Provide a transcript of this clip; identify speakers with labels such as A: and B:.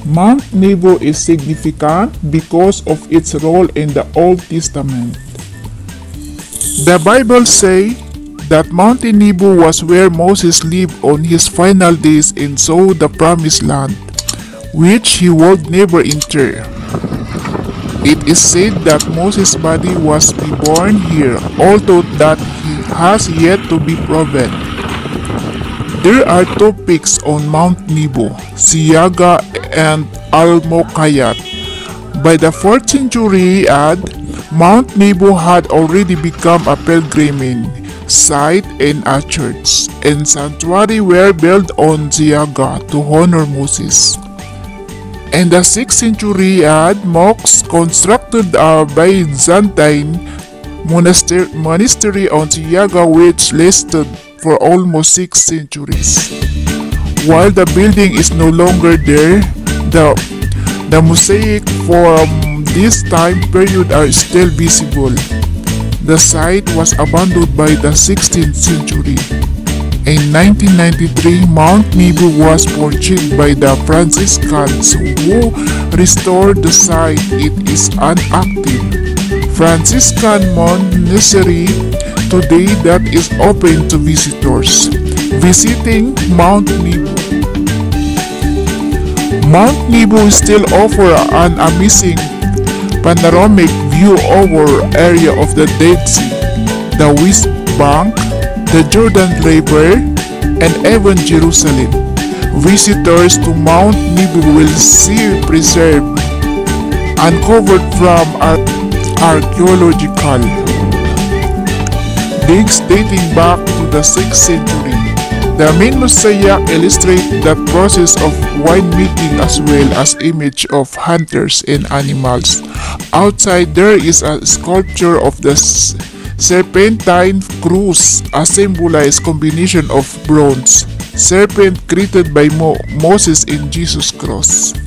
A: Mount Nebo is significant because of its role in the Old Testament. The Bible says that Mount Nebo was where Moses lived on his final days and saw the promised land, which he would never enter. It is said that Moses' body was reborn here, although that has yet to be proven. There are two peaks on Mount Nebo, Siaga and Al-Mokayat. By the 4th century AD, Mount Nebo had already become a pilgrimage site, and a church and sanctuary were built on Siaga to honor Moses. In the 6th century AD, monks constructed a Byzantine monastery on Siaga which lasted for almost 6 centuries. While the building is no longer there, the mosaic from this time period are still visible. The site was abandoned by the 16th century. In 1993, Mount Nebo was purchased by the Franciscans who restored the site. It is an active Franciscan monastery today that is open to visitors visiting Mount Nebo. Mount Nebo still offers an amazing panoramic view over area of the Dead Sea, the West Bank, the Jordan River, and even Jerusalem. Visitors to Mount Nebo will see preserved, uncovered from archaeological digs dating back to the 6th century. The main mosaic illustrates the process of winemaking as well as image of hunters and animals. Outside there is a sculpture of the serpentine cross, a symbolized combination of bronze serpent created by Moses and Jesus' cross.